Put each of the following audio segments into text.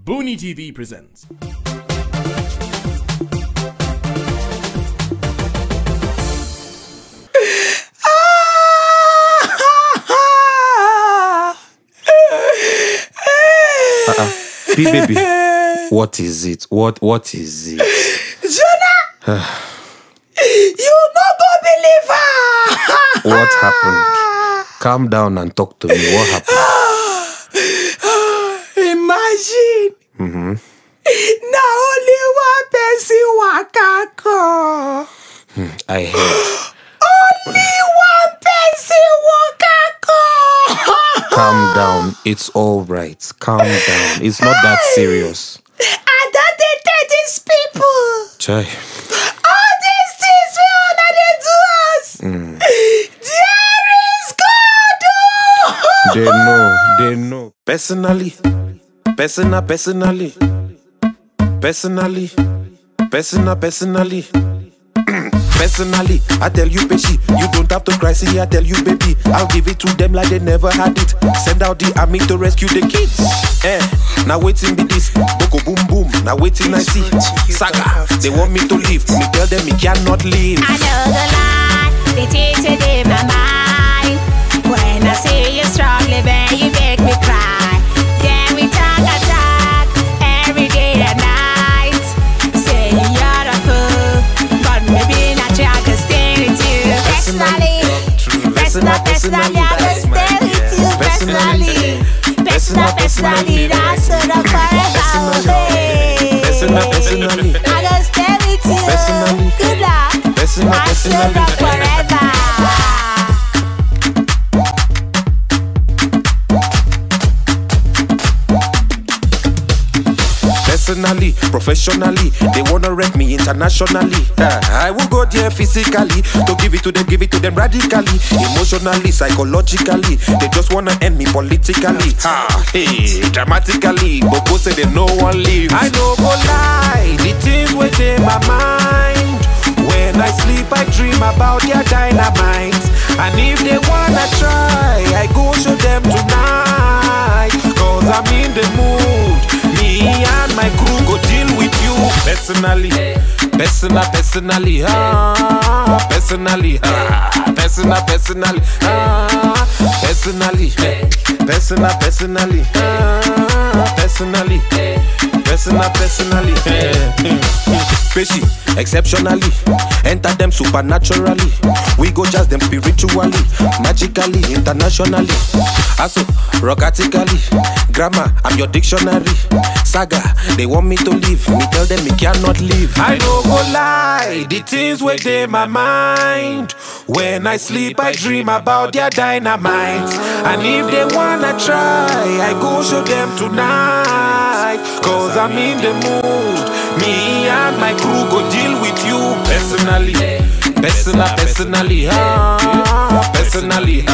Booney TV presents. Baby, what is it? What is it? Jonah! You no go believe her! What happened? Calm down and talk to me. What happened? Imagine. Now only one person waka come. I heard. Only one person waka come. Calm down. It's all right. Calm down. It's not that serious. I don't tell these people. Chai. All these things we all they do us. There is God. They know. Personally, I tell you, Peshi, you don't have to cry, see, I tell you, baby, I'll give it to them like they never had it. Send out the army to rescue the kids. Now waiting be this, boko boom boom, now waiting I see. Saga, they want me to leave, me tell them me cannot leave. I know the lie, they taste it in my mind. When I see you struggling, then you make me cry. Then we talk every day and night. Say you're a fool, but maybe not you, I can stay with you. Personally, I can stay with you. Personally, that's so the forever away. Personally, I can stay with you. Good luck. I should rock forever. Personally, professionally, they wanna wreck me internationally. I will go there physically to give it to them radically, emotionally, psychologically. They just wanna end me politically. Hey, dramatically, but go say they no one leave. I no go lie, the things within my mind. When I sleep, I dream about their dynamite. And if they wanna try, I go show them tonight. Cause I'm in the mood. Me and my crew go deal with you personally, personally, personally, personally, personally. Peshi, exceptionally, enter them supernaturally. We go just them spiritually, magically, internationally. Also, rockatically, grammar, I'm your dictionary. Saga, they want me to leave, me tell them me cannot leave. I no go lie, the things within my mind. When I sleep, I dream about their dynamite. And if they wanna try, I go show them tonight. Cause I'm in the mood. Me and my crew go deal with you personally. Personally, personally, personally,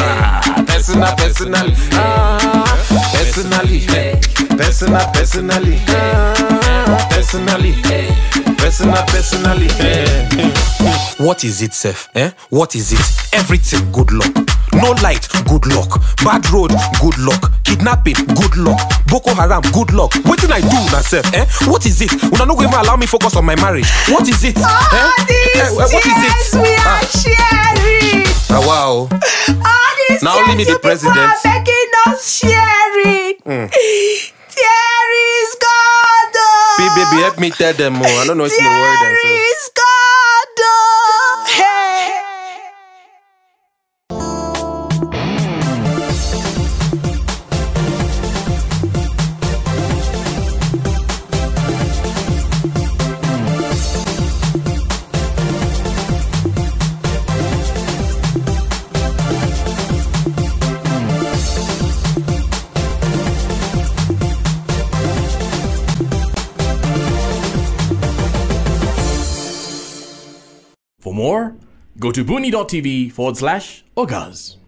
personally. What is it, Seth? What is it? Everything, good luck. No light, good luck. Bad road, good luck. Kidnapping, good luck. Boko Haram, good luck. What did I do now, Seth? What is it? Una no go even allow me focus on my marriage. What is it? What is it? We are sharing. Wow. All these now only me the president are making us sharing. There is God. Baby, help me tell them more. I don't know what's in the word. There is God. Hey. For more, go to booney.tv/Ogaz.